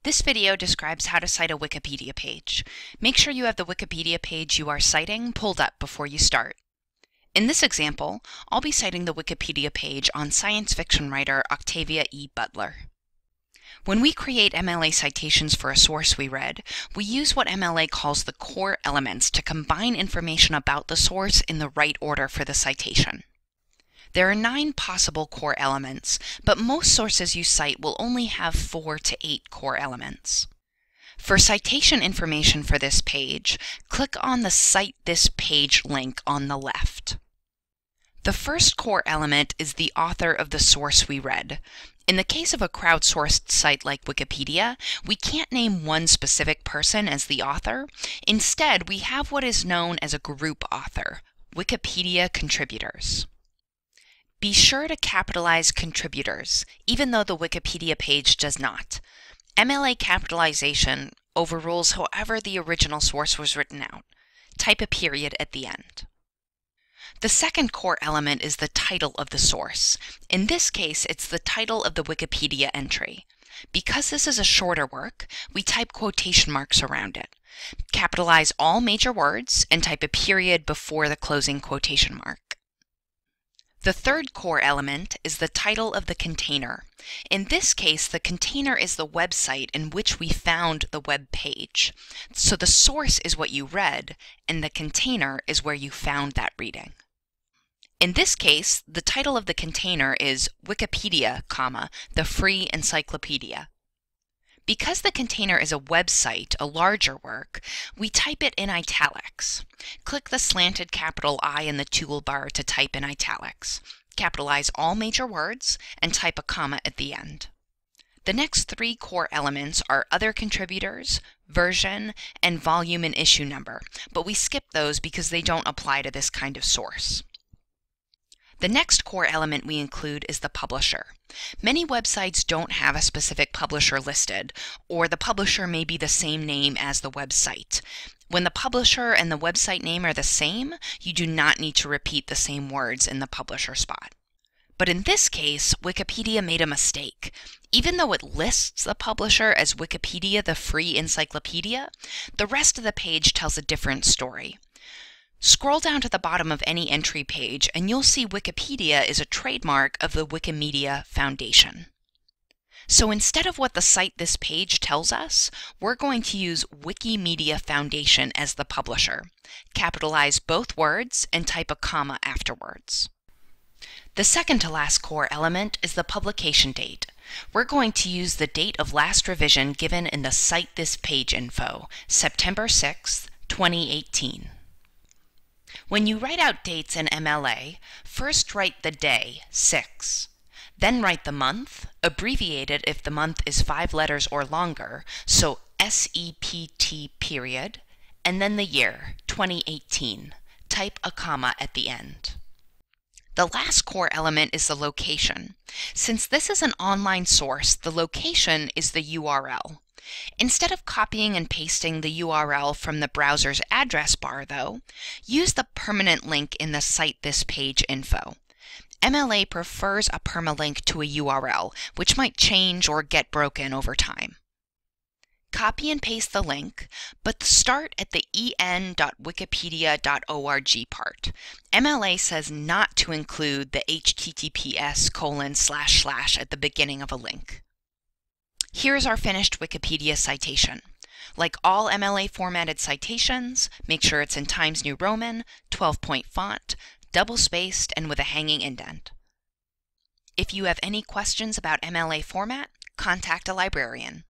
This video describes how to cite a Wikipedia page. Make sure you have the Wikipedia page you are citing pulled up before you start. In this example, I'll be citing the Wikipedia page on science fiction writer Octavia E. Butler. When we create MLA citations for a source we read, we use what MLA calls the core elements to combine information about the source in the right order for the citation. There are 9 possible core elements, but most sources you cite will only have 4 to 8 core elements. For citation information for this page, click on the Cite This Page link on the left. The first core element is the author of the source we read. In the case of a crowdsourced site like Wikipedia, we can't name one specific person as the author. Instead, we have what is known as a group author, Wikipedia contributors. Be sure to capitalize contributors, even though the Wikipedia page does not. MLA capitalization overrules however the original source was written out. Type a period at the end. The second core element is the title of the source. In this case, it's the title of the Wikipedia entry. Because this is a shorter work, we type quotation marks around it. Capitalize all major words and type a period before the closing quotation mark. The third core element is the title of the container. In this case, the container is the website in which we found the web page. So the source is what you read, and the container is where you found that reading. In this case, the title of the container is Wikipedia, the free encyclopedia. Because the container is a website, a larger work, we type it in italics. Click the slanted capital I in the toolbar to type in italics. Capitalize all major words and type a comma at the end. The next 3 core elements are other contributors, version, and volume and issue number, but we skip those because they don't apply to this kind of source. The next core element we include is the publisher. Many websites don't have a specific publisher listed, or the publisher may be the same name as the website. When the publisher and the website name are the same, you do not need to repeat the same words in the publisher spot. But in this case, Wikipedia made a mistake. Even though it lists the publisher as Wikipedia, the free encyclopedia, the rest of the page tells a different story. Scroll down to the bottom of any entry page and you'll see Wikipedia is a trademark of the Wikimedia Foundation. So instead of what the Cite This Page tells us, we're going to use Wikimedia Foundation as the publisher. Capitalize both words and type a comma afterwards. The second to last core element is the publication date. We're going to use the date of last revision given in the Cite This Page info, September 6, 2018. When you write out dates in MLA, first write the day, 6. Then write the month, abbreviated if the month is 5 letters or longer, so SEPT period, and then the year, 2018. Type a comma at the end. The last core element is the location. Since this is an online source, the location is the URL. Instead of copying and pasting the URL from the browser's address bar, though, use the permanent link in the Cite This Page info. MLA prefers a permalink to a URL, which might change or get broken over time. Copy and paste the link, but start at the en.wikipedia.org part. MLA says not to include the https:// at the beginning of a link. Here's our finished Wikipedia citation. Like all MLA formatted citations, make sure it's in Times New Roman, 12-point font, double-spaced, and with a hanging indent. If you have any questions about MLA format, contact a librarian.